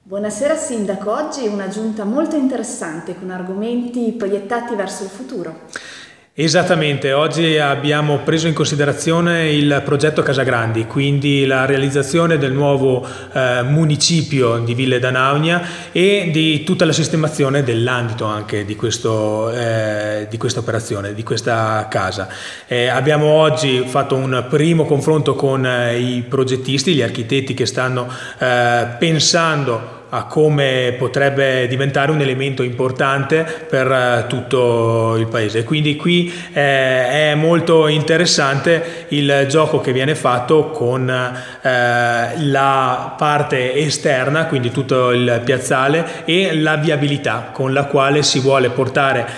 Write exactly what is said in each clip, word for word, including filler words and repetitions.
Buonasera Sindaco, oggi una giunta molto interessante con argomenti proiettati verso il futuro. Esattamente, oggi abbiamo preso in considerazione il progetto Casagrandi, quindi la realizzazione del nuovo eh, municipio di Ville d'Anaunia e di tutta la sistemazione dell'ambito anche di, questo, eh, di questa operazione, di questa casa. Eh, abbiamo oggi fatto un primo confronto con eh, i progettisti, gli architetti che stanno eh, pensando a come potrebbe diventare un elemento importante per uh, tutto il paese. Quindi qui eh, è molto interessante il gioco che viene fatto con eh, la parte esterna, quindi tutto il piazzale, e la viabilità con la quale si vuole portare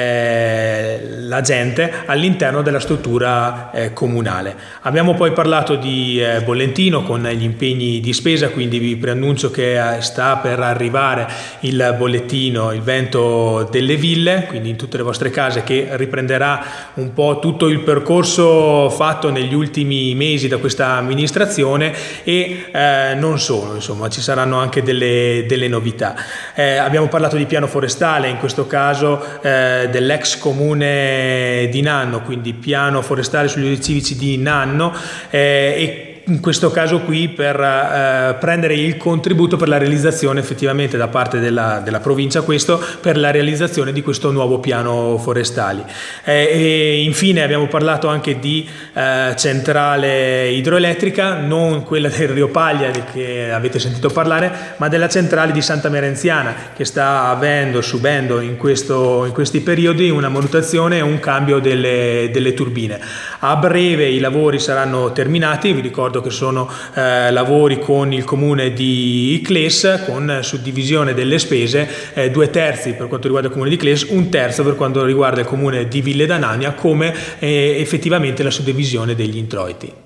eh, la gente all'interno della struttura eh, comunale. Abbiamo poi parlato di eh, Bollentino con gli impegni di spesa, quindi vi preannuncio che eh, sta per arrivare il bollettino, il vento delle ville, quindi in tutte le vostre case, che riprenderà un po' tutto il percorso fatto negli ultimi mesi da questa amministrazione e eh, non solo, insomma ci saranno anche delle, delle novità. Eh, abbiamo parlato di piano forestale, in questo caso eh, dell'ex comune di Nanno, quindi piano forestale sugli usi civici di Nanno eh, e in questo caso qui per eh, prendere il contributo per la realizzazione effettivamente da parte della, della provincia, questo per la realizzazione di questo nuovo piano forestali. Eh, e infine abbiamo parlato anche di eh, centrale idroelettrica, non quella del Rio Paglia di che avete sentito parlare, ma della centrale di Santa Merenziana, che sta avendo, subendo in, questo, in questi periodi una manutenzione e un cambio delle, delle turbine. A breve i lavori saranno terminati, vi ricordo che sono eh, lavori con il comune di Cles, con suddivisione delle spese, eh, due terzi per quanto riguarda il comune di Cles, un terzo per quanto riguarda il comune di Ville d'Anaunia, come eh, effettivamente la suddivisione degli introiti.